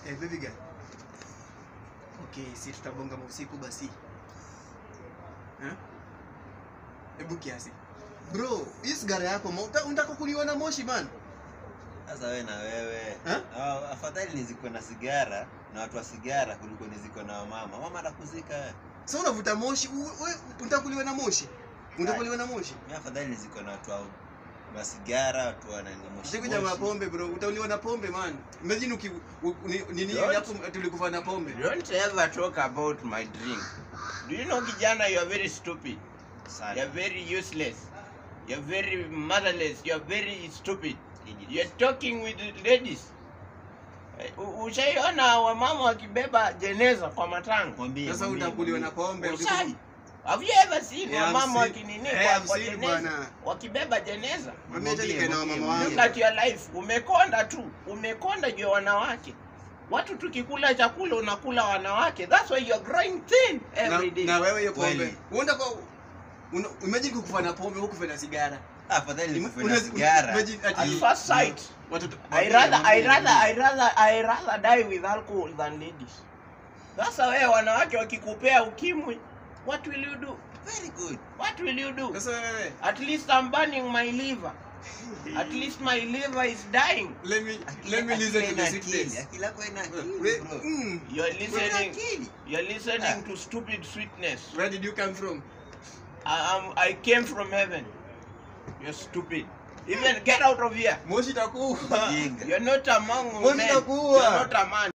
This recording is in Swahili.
baby girl. Okay, si tutabonga usiku basi. Hebu kiasi. Bro, hii sigara yako unataka kuliwa na moshi man. Sasa wewe na wewe. Afadhali niziko na sigara na watu wa sigara kuliko niziko na mama. Mama atakuzika wewe. Sasa unavuta moshi, wewe utakuliwa na moshi. Utakuliwa na moshi. Mimi afadhali niziko na watu wa sigara, watu wana moshi. Sikuja na pombe bro, utauliwa na pombe man. Imagine nini hapo tulikufa na pombe. Don't ever talk about my drink. Do you know kijana, you are very stupid. You are very useless. You are very motherless. You are very stupid. You are talking with ladies. Ushaiona wamama wakibeba jeneza kwa matanga? Sasa utakuliwa na pombe. Have you ever seen wamama wakinini kwa jeneza? Wakibeba jeneza? Look at your life. Umekonda tu. Umekonda juu wanawake. Watu tukikula chakula unakula wanawake. That's why you are growing thin every day. Na wewe hiyo pombe. Unaenda kwa imagine kukufa na pombe huko na sigara. Afadhali nikufe na sigara. At first sight. I rather die with alcohol than ladies. Sasa wewe wanawake wakikupea ukimwi, what will you do? Very good. What will you do? Sasa wewe. At least I'm burning my liver. At least my liver is dying. Let me listen to the sickness. Akila kwa ina akili, bro. You're listening to stupid sweetness. Where did you come from? I came from heaven. You're stupid. Even get out of here. Moshi takuwa. You're not among men. Moshi takuwa. You're not a man.